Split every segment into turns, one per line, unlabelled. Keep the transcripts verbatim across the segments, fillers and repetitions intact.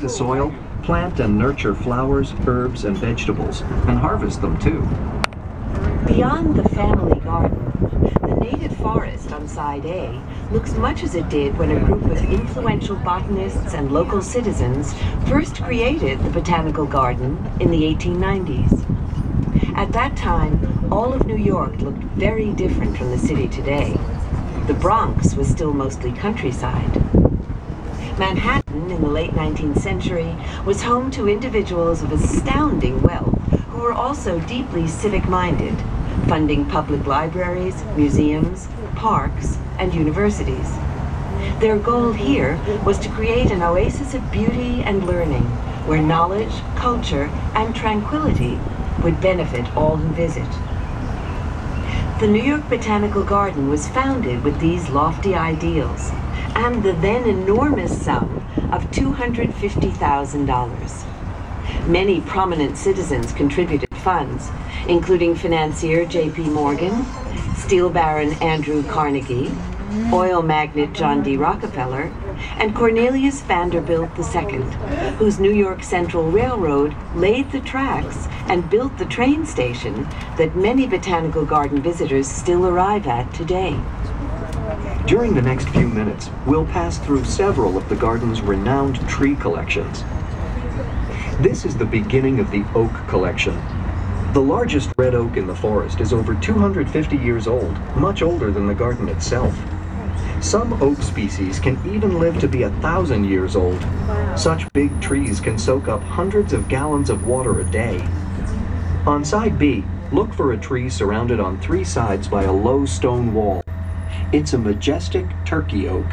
the soil, plant and nurture flowers, herbs, and vegetables, and harvest them too.
Beyond the family garden, the native forest on Side A looks much as it did when a group of influential botanists and local citizens first created the Botanical Garden in the eighteen nineties. At that time, all of New York looked very different from the city today. The Bronx was still mostly countryside. Manhattan, in the late nineteenth century, was home to individuals of astounding wealth who were also deeply civic-minded, funding public libraries, museums, parks, and universities. Their goal here was to create an oasis of beauty and learning, where knowledge, culture, and tranquility would benefit all who visit. The New York Botanical Garden was founded with these lofty ideals and the then enormous sum of two hundred fifty thousand dollars. Many prominent citizens contributed funds, including financier J P Morgan, steel baron Andrew Carnegie, oil magnate John D. Rockefeller, and Cornelius Vanderbilt the Second, whose New York Central Railroad laid the tracks and built the train station that many Botanical Garden visitors still arrive at today.
During the next few minutes, we'll pass through several of the garden's renowned tree collections. This is the beginning of the oak collection. The largest red oak in the forest is over two hundred fifty years old, much older than the garden itself. Some oak species can even live to be a thousand years old. Such big trees can soak up hundreds of gallons of water a day. On Side B, look for a tree surrounded on three sides by a low stone wall. It's a majestic turkey oak.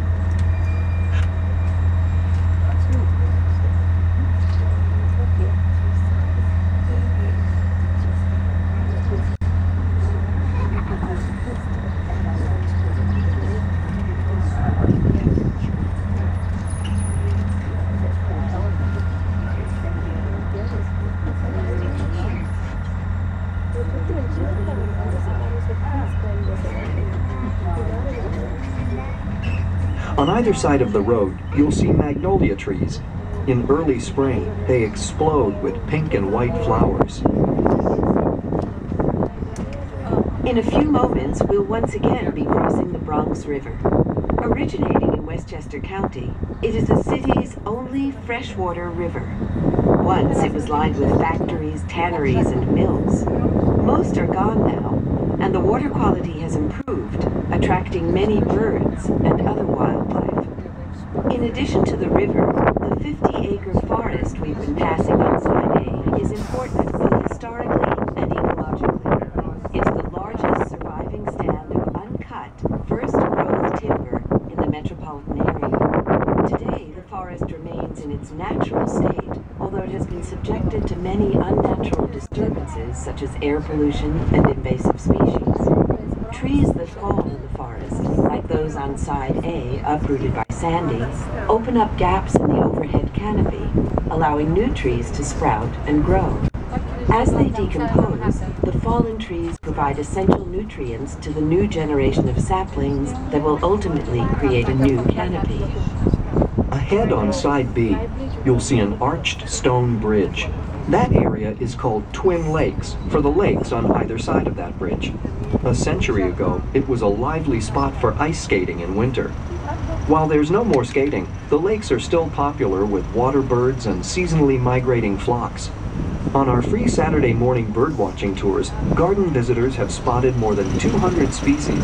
On either side of the road, you'll see magnolia trees. In early spring, they explode with pink and white flowers.
In a few moments, we'll once again be crossing the Bronx River. Originating in Westchester County, it is the city's only freshwater river. Once it was lined with factories, tanneries, and mills. Most are gone now, and the water quality has improved, attracting many birds and other wildlife. In addition to the river, the fifty acre forest we've been passing on Side A is important both historically and ecologically. It's the largest surviving stand of uncut, first-growth timber in the metropolitan area. Today, the forest remains in its natural state, although it has been subjected to many unnatural disturbances such as air pollution and invasive species. Trees that fall in the forest, like those on Side A uprooted by Sandy, open up gaps in the overhead canopy, allowing new trees to sprout and grow. As they decompose, the fallen trees provide essential nutrients to the new generation of saplings that will ultimately create a new canopy.
Ahead on Side B, you'll see an arched stone bridge. That area is called Twin Lakes, for the lakes on either side of that bridge. A century ago, it was a lively spot for ice skating in winter. While there's no more skating, the lakes are still popular with water birds and seasonally migrating flocks. On our free Saturday morning birdwatching tours, garden visitors have spotted more than two hundred species.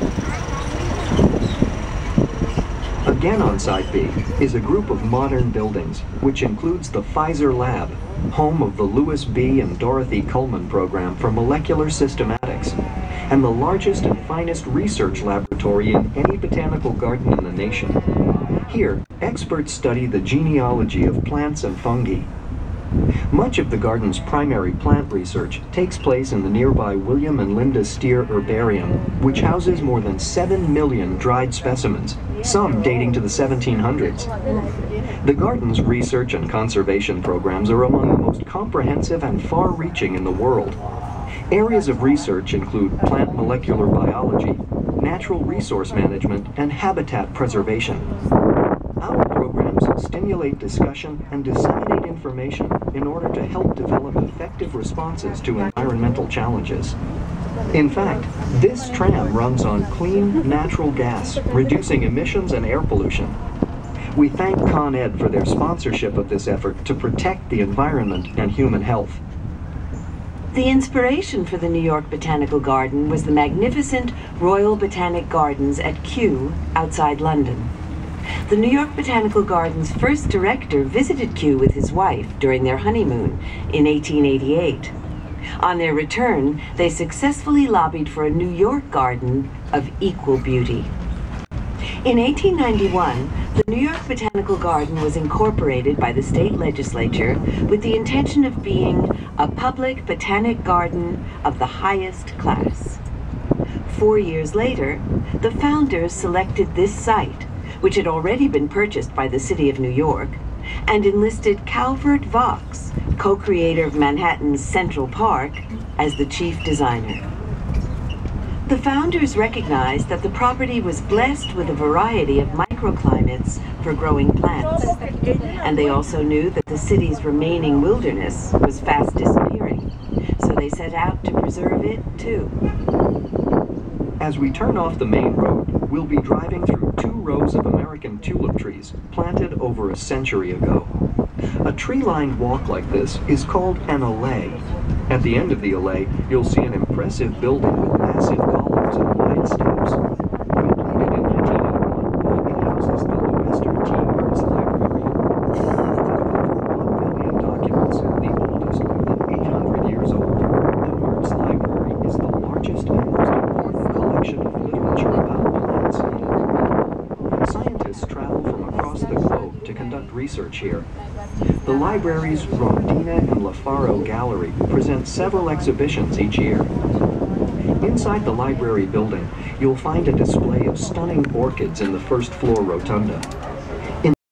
Again on Side B is a group of modern buildings, which includes the Pfizer Lab, home of the Louis B. and Dorothy Cullman program for molecular systematics, and the largest and finest research laboratory in any botanical garden in the nation. Here, experts study the genealogy of plants and fungi. Much of the garden's primary plant research takes place in the nearby William and Linda Steer Herbarium, which houses more than seven million dried specimens, some dating to the seventeen hundreds. The garden's research and conservation programs are among the most comprehensive and far-reaching in the world. Areas of research include plant molecular biology, natural resource management, and habitat preservation. Our programs stimulate discussion, and disseminate information in order to help develop effective responses to environmental challenges. In fact, this tram runs on clean, natural gas, reducing emissions and air pollution. We thank Con Ed for their sponsorship of this effort to protect the environment and human health.
The inspiration for the New York Botanical Garden was the magnificent Royal Botanic Gardens at Kew, outside London. The New York Botanical Garden's first director visited Kew with his wife during their honeymoon in eighteen eighty-eight. On their return, they successfully lobbied for a New York garden of equal beauty. In eighteen ninety-one, the New York Botanical Garden was incorporated by the state legislature with the intention of being a public botanic garden of the highest class. Four years later, the founders selected this site, which had already been purchased by the City of New York, and enlisted Calvert Vaux, co-creator of Manhattan's Central Park, as the chief designer. The founders recognized that the property was blessed with a variety of microclimates for growing plants, and they also knew that the city's remaining wilderness was fast disappearing, so they set out to preserve it too.
As we turn off the main road, we'll be driving through two rows of American tulip trees planted over a century ago. A tree-lined walk like this is called an allée. At the end of the allée, you'll see an impressive building with massive columns and wide steps. Completed in nineteen oh one, it houses the Leicester T. Mertz Library. With over one million documents, the oldest more than eight hundred years old, the Mertz Library is the largest and most important collection of literature about plants. Scientists travel from across the globe to conduct research here. The library's Rondina and LaFaro Gallery presents several exhibitions each year. Inside the library building, you'll find a display of stunning orchids in the first floor rotunda.